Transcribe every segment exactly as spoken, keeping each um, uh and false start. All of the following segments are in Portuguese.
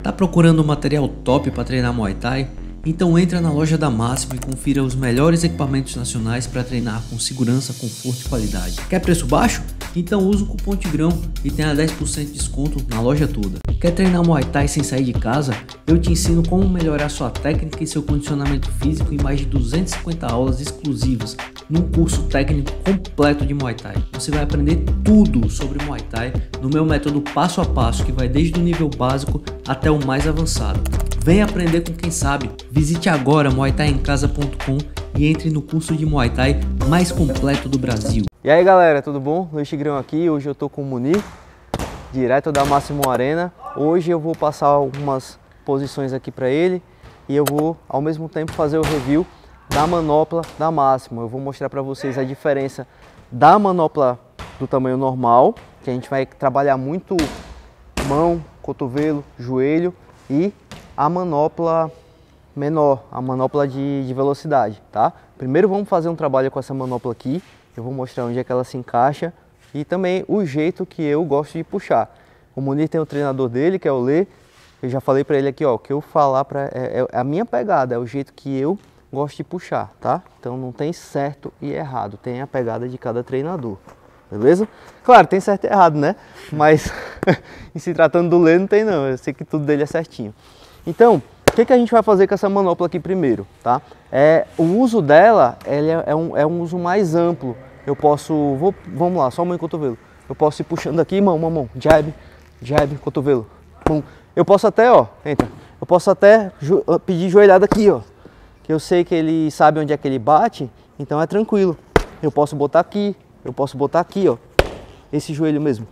Tá procurando um material top para treinar Muay Thai? Então entra na loja da Máximo e confira os melhores equipamentos nacionais para treinar com segurança, conforto e qualidade. Quer preço baixo? Então usa o cupom Tigrão e tenha dez por cento de desconto na loja toda. Quer treinar Muay Thai sem sair de casa? Eu te ensino como melhorar sua técnica e seu condicionamento físico em mais de duzentas e cinquenta aulas exclusivas num curso técnico completo de Muay Thai. Você vai aprender tudo sobre Muay Thai no meu método passo a passo, que vai desde o nível básico até o mais avançado. Venha aprender com quem sabe. Visite agora muay thai em casa ponto com e entre no curso de Muay Thai mais completo do Brasil. E aí galera, tudo bom? Luiz Tigrão aqui. Hoje eu tô com o Munir, direto da Máximo Arena. Hoje eu vou passar algumas posições aqui para ele e eu vou ao mesmo tempo fazer o review da manopla da Máximo. Eu vou mostrar para vocês a diferença da manopla do tamanho normal, que a gente vai trabalhar muito mão, cotovelo, joelho, e a manopla menor, a manopla de, de velocidade, tá? Primeiro vamos fazer um trabalho com essa manopla aqui. Eu vou mostrar onde é que ela se encaixa e também o jeito que eu gosto de puxar. O Munir tem o treinador dele, que é o Lê. Eu já falei para ele aqui, ó, o que eu falar para é, é a minha pegada, é o jeito que eu gosto de puxar, tá? Então não tem certo e errado, tem a pegada de cada treinador, beleza? Claro, tem certo e errado, né? Mas em se tratando do Lê não tem não, eu sei que tudo dele é certinho. Então, o que, que a gente vai fazer com essa manopla aqui primeiro, tá? É, o uso dela ele é, é, um, é um uso mais amplo. Eu posso, vou, vamos lá, só mão e cotovelo. Eu posso ir puxando aqui, mão, mão, mão, jab, jab, cotovelo. Mão. Eu posso até, ó, entra. Eu posso até jo pedir joelhada aqui, ó. Que eu sei que ele sabe onde é que ele bate, então é tranquilo. Eu posso botar aqui, eu posso botar aqui, ó. Esse joelho mesmo.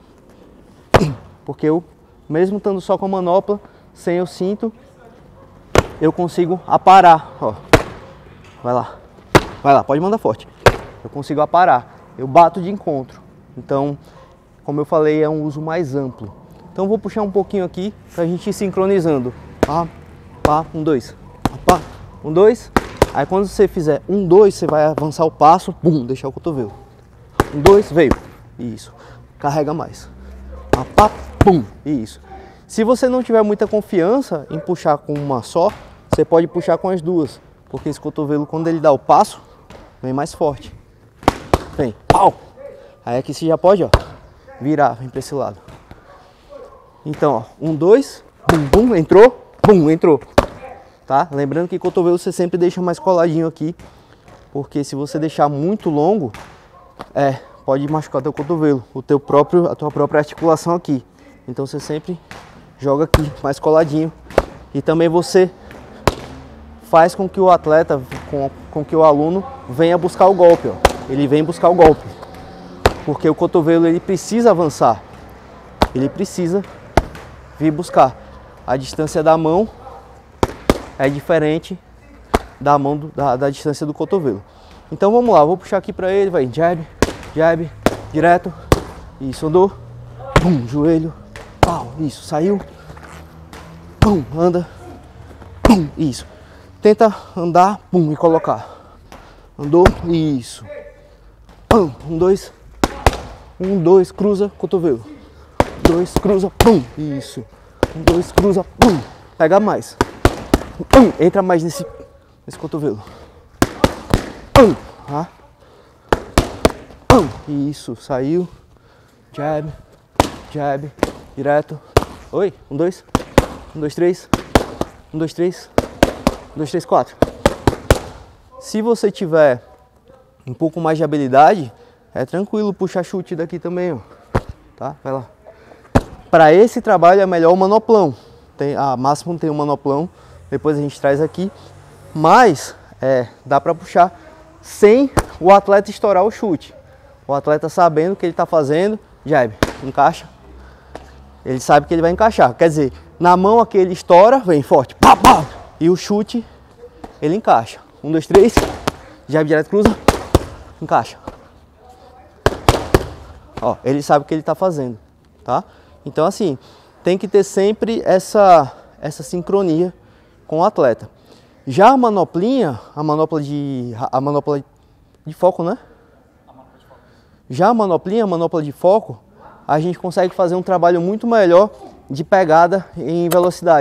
Porque eu, mesmo estando só com a manopla, sem o cinto, eu consigo aparar, ó. Vai lá, vai lá, pode mandar forte. Eu consigo aparar, eu bato de encontro. Então, como eu falei, é um uso mais amplo. Então eu vou puxar um pouquinho aqui pra gente ir sincronizando. Pá, pá, um, dois. Pá, um, dois. Aí quando você fizer um, dois, você vai avançar o passo, bum, deixar o cotovelo. Um, dois, veio. Isso. Carrega mais. Pá, pá, pum. Isso. Se você não tiver muita confiança em puxar com uma só, você pode puxar com as duas. Porque esse cotovelo, quando ele dá o passo, vem mais forte. Vem, pau! Aí aqui você já pode, ó, virar, vem pra esse lado. Então, ó, um, dois, bum, bum, entrou, bum, entrou. Tá? Lembrando que cotovelo você sempre deixa mais coladinho aqui. Porque se você deixar muito longo, é, pode machucar teu cotovelo, o teu próprio, a tua própria articulação aqui. Então você sempre joga aqui, mais coladinho. E também você faz com que o atleta, com, com que o aluno venha buscar o golpe, ó. Ele vem buscar o golpe. Porque o cotovelo ele precisa avançar. Ele precisa vir buscar. A distância da mão é diferente da mão do, da, da distância do cotovelo. Então vamos lá, vou puxar aqui pra ele, vai, jab, jab, direto. Isso, andou. Pum, joelho. Pau, isso, saiu. Pum, anda. Pum, isso. Tenta andar, pum, e colocar. Andou, isso. Pum, um, dois. Um, dois, cruza, cotovelo. Dois, cruza, pum, isso. Um, dois, cruza, pum. Pega mais. Pum, entra mais nesse, nesse cotovelo. Pum, tá? Pum, isso, saiu. Jab, jab, direto. Oi, um, dois. Um, dois, três. Um, dois, três. Um, dois, três, quatro. Se você tiver um pouco mais de habilidade, é tranquilo puxar chute daqui também, ó. Tá? Vai lá. Para esse trabalho é melhor o manoplão. Tem, a Máximo tem um manoplão, depois a gente traz aqui. Mas é, dá para puxar sem o atleta estourar o chute. O atleta sabendo o que ele está fazendo, jab, encaixa. Ele sabe que ele vai encaixar. Quer dizer, na mão aqui ele estoura, vem forte, pá, pá, e o chute ele encaixa. Um, dois, três, jab direto, cruza, encaixa. Ó, ele sabe o que ele está fazendo, tá? Então assim, tem que ter sempre essa, essa sincronia com o atleta. Já a manoplinha, a manopla de, a manopla de foco, né? Já a manoplinha, a manopla de foco, a gente consegue fazer um trabalho muito melhor de pegada em velocidade.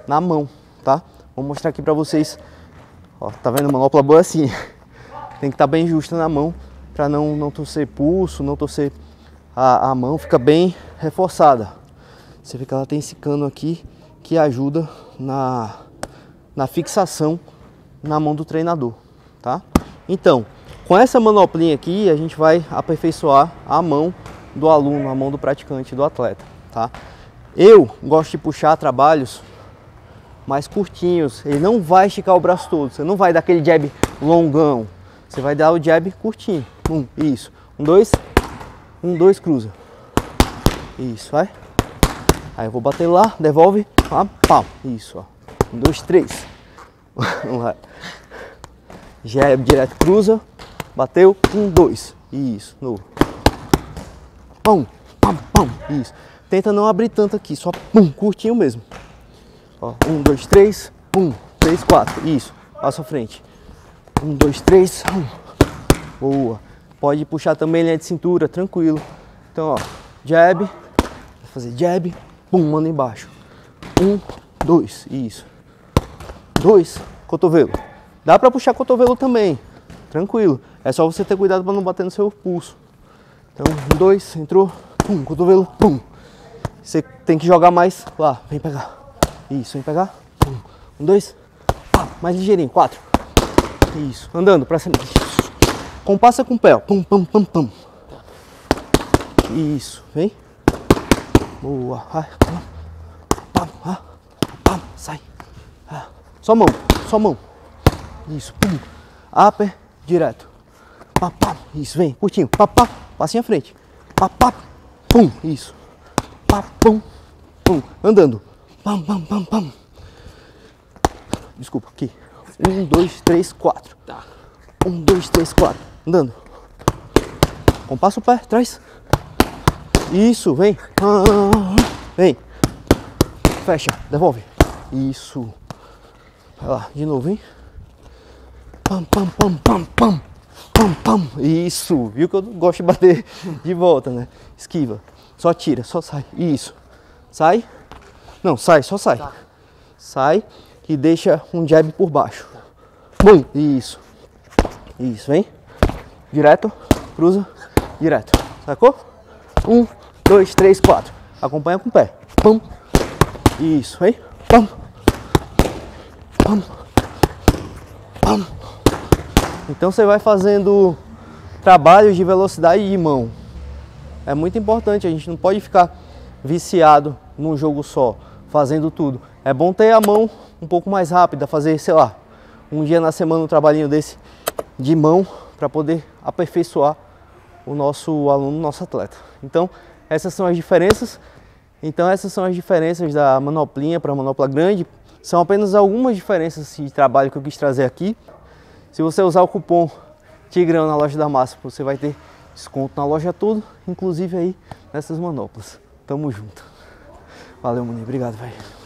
na mão, tá? Vou mostrar aqui pra vocês. Ó, tá vendo? A manopla boa assim. Tem que estar bem justa na mão para não, não torcer pulso, não torcer a, a mão, fica bem reforçada. Você vê que ela tem esse cano aqui que ajuda na, na fixação na mão do treinador, tá? Então, com essa manoplinha aqui, a gente vai aperfeiçoar a mão do aluno, a mão do praticante, do atleta, tá? Eu gosto de puxar trabalhos mais curtinhos. Ele não vai esticar o braço todo, você não vai dar aquele jab longão. Você vai dar o jab curtinho. Um, isso. Um, dois. Um, dois, cruza. Isso, vai. Aí eu vou bater lá, devolve. Pá, pá. Isso, ó. Um, dois, três. Vai. Jab direto, cruza. Bateu. Um, dois. Isso, novo. Pum, pam, pam. Isso. Tenta não abrir tanto aqui, só pum, curtinho mesmo. Ó, um, dois, três. Um, três, quatro. Isso. Passa à frente. Um, dois, três. Boa. Pode puxar também linha de cintura, tranquilo. Então, ó, jab. Vou fazer jab. Pum, manda embaixo. Um, dois. Isso. Dois. Cotovelo. Dá pra puxar cotovelo também. Tranquilo. É só você ter cuidado pra não bater no seu pulso. Então, um, dois. Entrou. Pum, cotovelo. Pum. Você tem que jogar mais lá. Vem pegar. Isso, vem pegar. Pum. Um, dois. Pá, mais ligeirinho. Quatro. Isso, andando pra cima. Compassa com o pé, ó. Pum, pum, pum, pum. Isso, vem. Boa. Vai. Pam, pam, pam, sai. Só mão, só mão. Isso, pum. Upper, direto. Pá, pá. Isso, vem, curtinho. Pá, pá. Passinho à frente. Pá, pá. Pum, isso. Pá, pum, pum. Andando. Pam, pam, pam, pam. Desculpa, aqui. Um, dois, três, quatro. Tá. Um, dois, três, quatro. Andando. Compassa o pé, traz. Isso, vem. Vem. Fecha, devolve. Isso. Vai lá, de novo, hein? Pam, pam, pam, pam, pam. Pam, pam. Isso. Viu que eu gosto de bater de volta, né? Esquiva. Só tira, só sai. Isso. Sai. Não, sai, só sai. Tá. Sai. E deixa um jab por baixo. Bum! Isso. Isso, vem. Direto, cruza, direto. Sacou? Um, dois, três, quatro. Acompanha com o pé. Pum. Isso, vem. Pum. Pum. Pum. Então você vai fazendo trabalhos de velocidade de mão. É muito importante, a gente não pode ficar viciado num jogo só, fazendo tudo. É bom ter a mão um pouco mais rápida, fazer, sei lá, um dia na semana um trabalhinho desse de mão para poder aperfeiçoar o nosso aluno, o nosso atleta. Então, essas são as diferenças. Então, essas são as diferenças da manoplinha para a manopla grande. São apenas algumas diferenças de trabalho que eu quis trazer aqui. Se você usar o cupom Tigrão na loja da Máximo, você vai ter desconto na loja toda, inclusive aí nessas manoplas. Tamo junto. Valeu, Muni. Obrigado, velho.